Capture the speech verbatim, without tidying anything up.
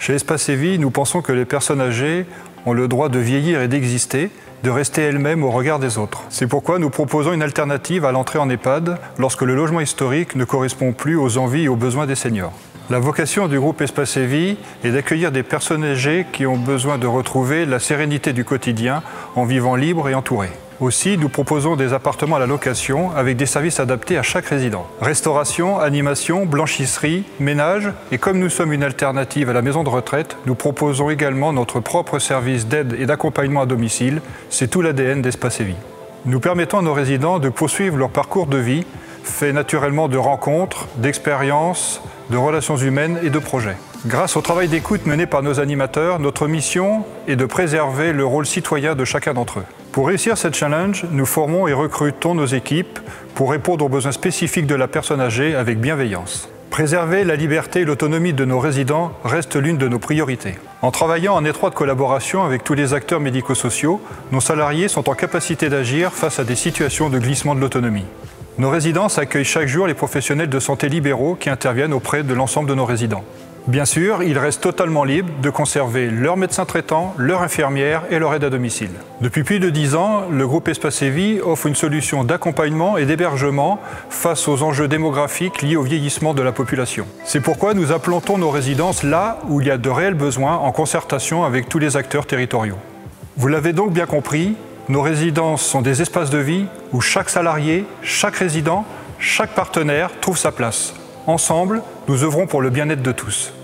Chez Espace et Vie, nous pensons que les personnes âgées ont le droit de vieillir et d'exister, de rester elles-mêmes au regard des autres. C'est pourquoi nous proposons une alternative à l'entrée en EHPAD lorsque le logement historique ne correspond plus aux envies et aux besoins des seniors. La vocation du groupe Espace et Vie est d'accueillir des personnes âgées qui ont besoin de retrouver la sérénité du quotidien en vivant libre et entouré. Aussi, nous proposons des appartements à la location avec des services adaptés à chaque résident. Restauration, animation, blanchisserie, ménage et comme nous sommes une alternative à la maison de retraite, nous proposons également notre propre service d'aide et d'accompagnement à domicile. C'est tout l'A D N d'Espace et Vie. Nous permettons à nos résidents de poursuivre leur parcours de vie, fait naturellement de rencontres, d'expériences, de relations humaines et de projets. Grâce au travail d'écoute mené par nos animateurs, notre mission est de préserver le rôle citoyen de chacun d'entre eux. Pour réussir cette challenge, nous formons et recrutons nos équipes pour répondre aux besoins spécifiques de la personne âgée avec bienveillance. Préserver la liberté et l'autonomie de nos résidents reste l'une de nos priorités. En travaillant en étroite collaboration avec tous les acteurs médico-sociaux, nos salariés sont en capacité d'agir face à des situations de glissement de l'autonomie. Nos résidences accueillent chaque jour les professionnels de santé libéraux qui interviennent auprès de l'ensemble de nos résidents. Bien sûr, ils restent totalement libres de conserver leur médecin traitant, leur infirmière et leur aide à domicile. Depuis plus de dix ans, le groupe Espace et Vie offre une solution d'accompagnement et d'hébergement face aux enjeux démographiques liés au vieillissement de la population. C'est pourquoi nous implantons nos résidences là où il y a de réels besoins en concertation avec tous les acteurs territoriaux. Vous l'avez donc bien compris, nos résidences sont des espaces de vie où chaque salarié, chaque résident, chaque partenaire trouve sa place. Ensemble, nous œuvrons pour le bien-être de tous.